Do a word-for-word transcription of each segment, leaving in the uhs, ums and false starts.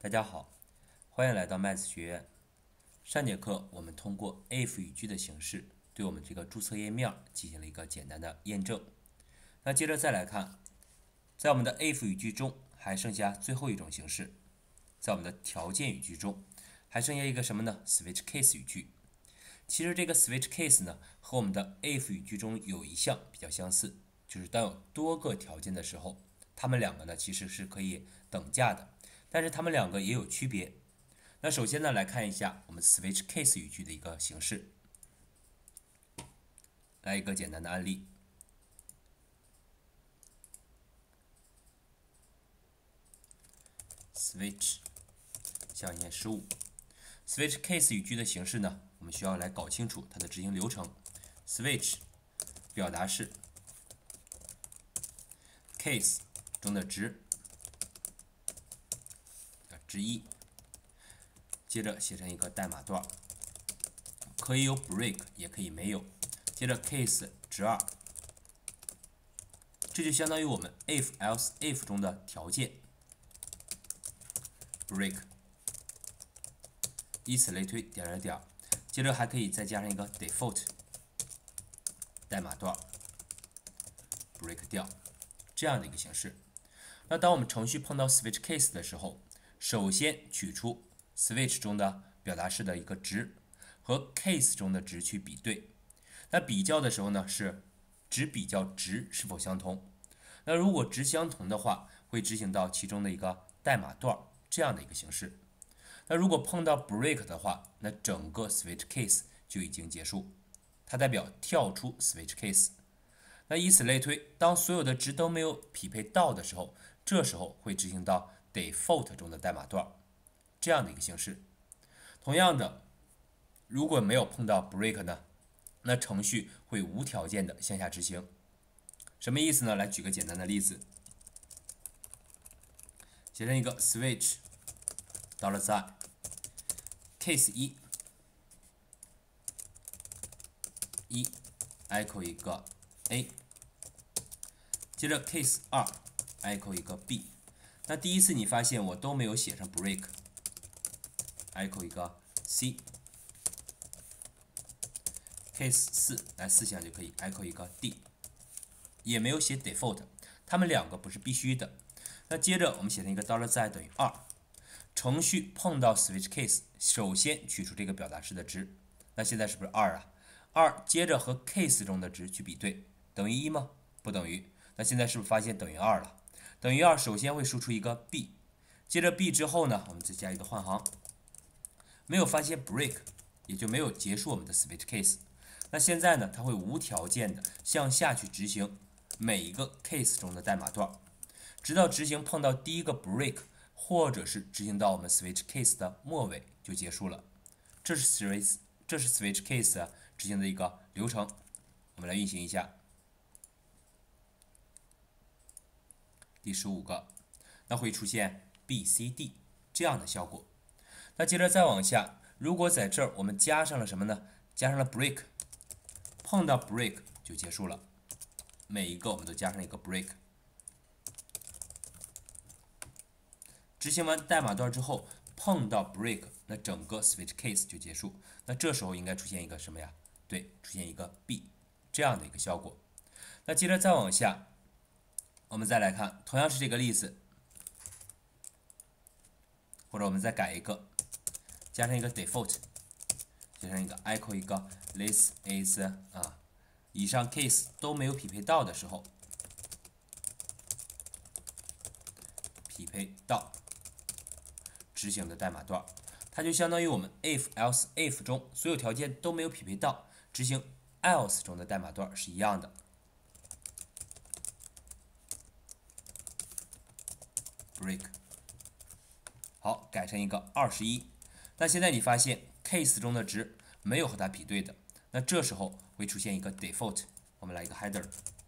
大家好，欢迎来到麦子学院。上节课我们通过 if 语句的形式，对我们这个注册页面进行了一个简单的验证。那接着再来看，在我们的 if 语句中还剩下最后一种形式，在我们的条件语句中还剩下一个什么呢 ？switch case 语句。其实这个 switch case 呢，和我们的 if 语句中有一项比较相似，就是当有多个条件的时候，它们两个呢其实是可以等价的，但是它们两个也有区别。那首先呢，来看一下我们 switch case 语句的一个形式，来一个简单的案例。switch 象限十五 switch case 语句的形式呢，我们需要来搞清楚它的执行流程。switch 表达式 case 中的值之一，接着写成一个代码段，可以有 break 也可以没有，接着 case 值二，这就相当于我们 if else if 中的条件 break， 以此类推，点点点，接着还可以再加上一个 default 代码段 break 掉这样的一个形式。那当我们程序碰到 switch case 的时候，首先取出 switch 中的表达式的一个值和 case 中的值去比对。那比较的时候呢，是只比较值是否相同。那如果值相同的话，会执行到其中的一个代码段这样的一个形式。那如果碰到 break 的话，那整个 switch case 就已经结束，它代表跳出 switch case。那以此类推，当所有的值都没有匹配到的时候，这时候会执行到 default 中的代码段这样的一个形式。同样的，如果没有碰到 break 呢，那程序会无条件的向下执行。什么意思呢？来举个简单的例子，写成一个 switch dollar sign case 一一 echo 一个 a， 接着 case 二 echo 一个 b。那第一次你发现我都没有写上 break， echo 一个 c， case 四来四项就可以 echo 一个 d， 也没有写 default， 它们两个不是必须的。那接着我们写成一个 dollar sign 等于二，程序碰到 switch case， 首先取出这个表达式的值，那现在是不是二啊？二接着和 case 中的值去比对，等于一吗？不等于。那现在是不是发现等于二了？等于二首先会输出一个 b， 接着 b 之后呢，我们再加一个换行，没有发现 break， 也就没有结束我们的 switch case。那现在呢，它会无条件的向下去执行每一个 case 中的代码段，直到执行碰到第一个 break， 或者是执行到我们 switch case 的末尾就结束了。这是 switch 这是 switch case 执行的一个流程。我们来运行一下。第十五个，那会出现 B C D 这样的效果。那接着再往下，如果在这儿我们加上了什么呢？加上了 break， 碰到 break 就结束了。每一个我们都加上一个 break。执行完代码段之后，碰到 break， 那整个 switch case 就结束。那这时候应该出现一个什么呀？对，出现一个 B 这样的一个效果。那接着再往下，我们再来看，同样是这个例子，或者我们再改一个，加上一个 default， 加上一个 echo 一个 this is 啊，以上 case 都没有匹配到的时候，匹配到执行的代码段，它就相当于我们 if else if 中所有条件都没有匹配到，执行 else 中的代码段是一样的。break 好，改成一个二十一。那现在你发现 case 中的值没有和它匹对的，那这时候会出现一个 default， 我们来一个 header，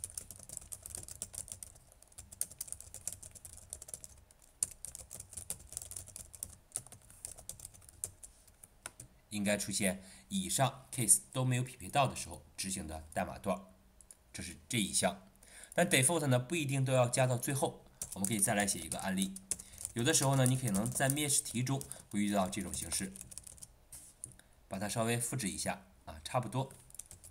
应该出现以上 case 都没有匹配到的时候执行的代码段，这是这一项。但 default 呢不一定都要加到最后，我们可以再来写一个案例， 有的时候呢，你可能在面试题中会遇到这种形式，把它稍微复制一下啊，差不多。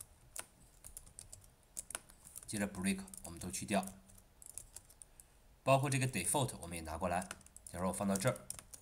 接着 break 我们都去掉，包括这个 default 我们也拿过来。假如我放到这儿，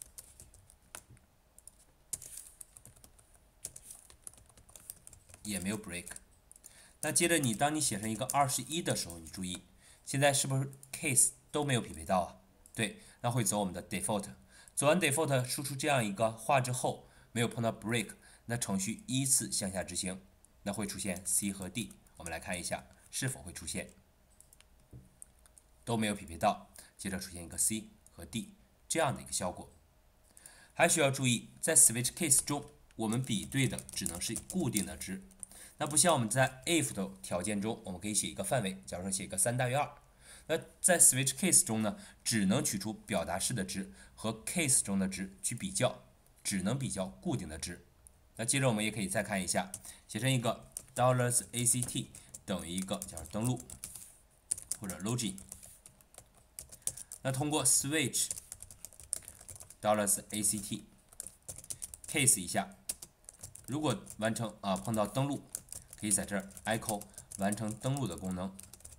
也没有 break。那接着你当你写成一个二十一的时候，你注意，现在是不是 case 都没有匹配到啊？对，那会走我们的 default。走完 default 输出这样一个话之后，没有碰到 break， 那程序依次向下执行，那会出现 C 和 D。我们来看一下是否会出现，都没有匹配到，接着出现一个 C 和 D 这样的一个效果。还需要注意，在 switch case 中，我们比对的只能是固定的值。那不像我们在 if 的条件中，我们可以写一个范围，假如说写一个三大于二。那在 switch case 中呢，只能取出表达式的值和 case 中的值去比较，只能比较固定的值。那接着我们也可以再看一下，写成一个 dollars act 等于一个叫登录或者 login。那通过 switch dollars act case 一下，如果完成啊碰到登录，可以在这儿 echo 完成登录的功能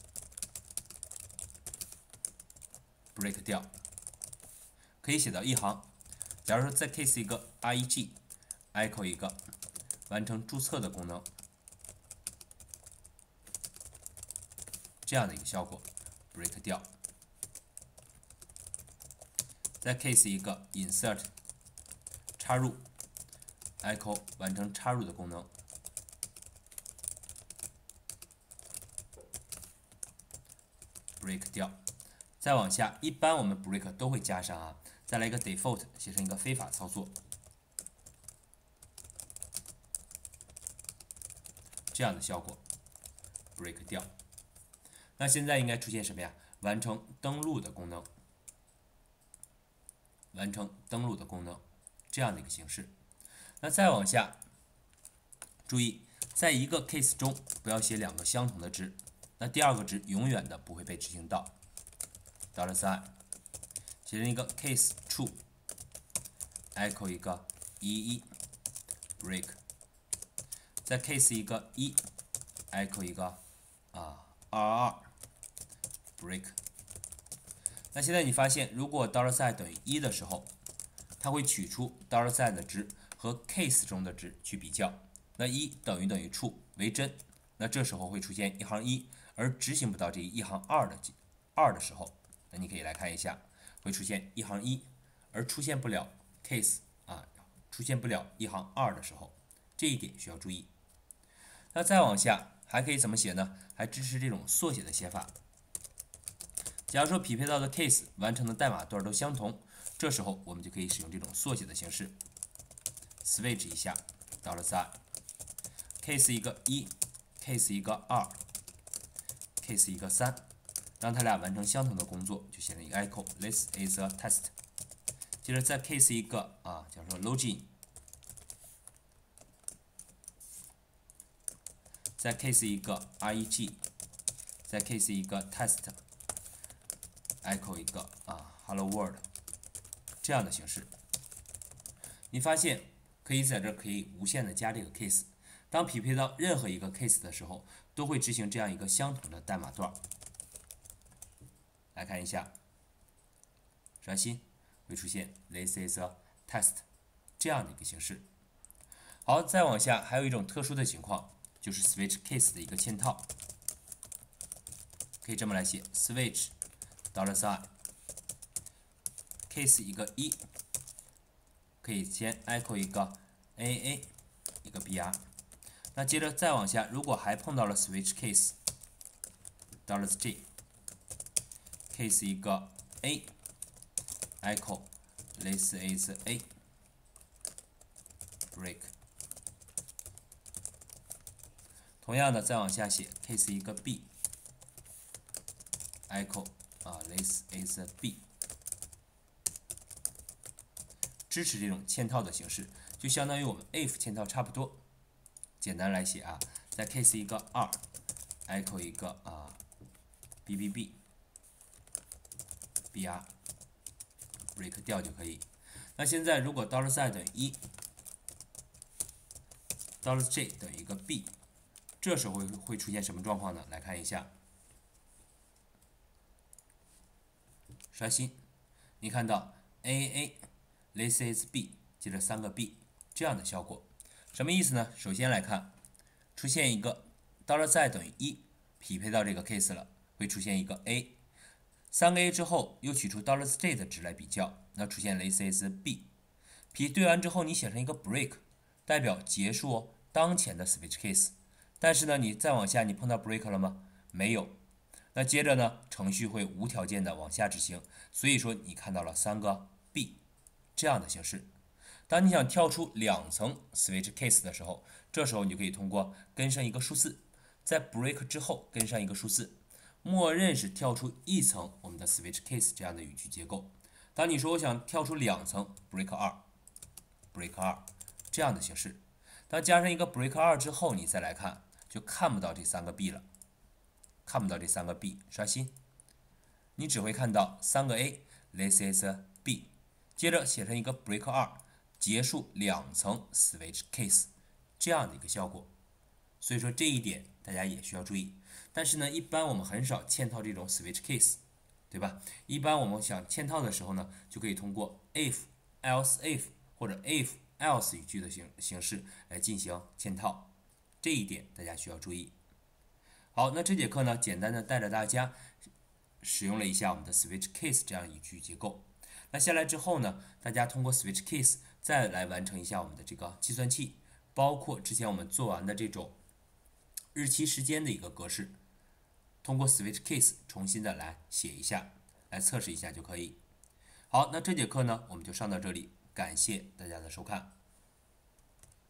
break 掉，可以写到一行。假如说再 case 一个 reg echo 一个完成注册的功能，这样的一个效果 break 掉。再 case 一个 insert 插入 echo 完成插入的功能 break 掉。再往下，一般我们 break 都会加上啊，再来一个 default 写成一个非法操作，这样的效果 break 掉。那现在应该出现什么呀？完成登录的功能，完成登录的功能，这样的一个形式。那再往下，注意，在一个 case 中不要写两个相同的值，那第二个值永远的不会被执行到。dollar sign 写成一个 case true echo 一个一一 break， 再 case 一个一 echo 一个啊二二二 break。那现在你发现，如果 dollar sign 等于一的时候，它会取出 dollar sign 的值和 case 中的值去比较。那一等于等于 true 为真，那这时候会出现一行一，而执行不到这一行二的二的时候，那你可以来看一下，会出现一行一，而出现不了 case 啊，出现不了一行二的时候，这一点需要注意。那再往下还可以怎么写呢？还支持这种缩写的写法。假如说匹配到的 case 完成的代码段都相同，这时候我们就可以使用这种缩写的形式 ，switch 一下 dollar sign case 一个一 ，case 一个二 ，case 一个三，让它俩完成相同的工作，就写成一个 echo this is a test。接着再 case 一个啊，假如说 login， 再 case 一个 reg， 再 case 一个 test。echo 一个啊 hello world 这样的形式，你发现可以在这可以无限的加这个 case， 当匹配到任何一个 case 的时候，都会执行这样一个相同的代码段。来看一下，刷新会出现 this is a test 这样的一个形式。好，再往下还有一种特殊的情况，就是 switch case 的一个嵌套，可以这么来写 switch dollar sign case 一个一，可以先 echo 一个 A A 一个 B R， 那接着再往下，如果还碰到了 switch case dollar J case 一个 A echo this is A break， 同样的再往下写 case 一个 B echo啊 this is B， 支持这种嵌套的形式，就相当于我们 if 嵌套差不多。简单来写啊，再 case 一个二 echo 一个啊 B B B B R break 掉就可以。那现在如果 dollar sign 等于一 ，dollar j 等于一个 b， 这时候会会出现什么状况呢？来看一下，刷新，你看到 A A A，this is B， 接着三个 B 这样的效果，什么意思呢？首先来看，出现一个 dollar sign 等于一，匹配到这个 case 了，会出现一个 A， 三个 A 之后又取出 dollar j 的值来比较，那出现 this is B， 匹对完之后你写成一个 break， 代表结束当前的 switch case， 但是呢你再往下你碰到 break 了吗？没有。那接着呢，程序会无条件的往下执行，所以说你看到了三个 B 这样的形式。当你想跳出两层 switch case 的时候，这时候你就可以通过跟上一个数字，在 break 之后跟上一个数字，默认是跳出一层我们的 switch case 这样的语句结构。当你说我想跳出两层 break 二 break 二这样的形式，当加上一个 break 二之后，你再来看就看不到这三个 B 了。看不到这三个 B， 刷新，你只会看到三个 A，this is B， 接着写成一个 break 二，结束两层 switch case 这样的一个效果。所以说这一点大家也需要注意。但是呢，一般我们很少嵌套这种 switch case， 对吧？一般我们想嵌套的时候呢，就可以通过 if、else if 或者 if-else 语句的形形式来进行嵌套，这一点大家需要注意。好，那这节课呢，简单的带着大家使用了一下我们的 switch case 这样语句结构。那下来之后呢，大家通过 switch case 再来完成一下我们的这个计算器，包括之前我们做完的这种日期时间的一个格式，通过 switch case 重新的来写一下，来测试一下就可以。好，那这节课呢，我们就上到这里，感谢大家的收看。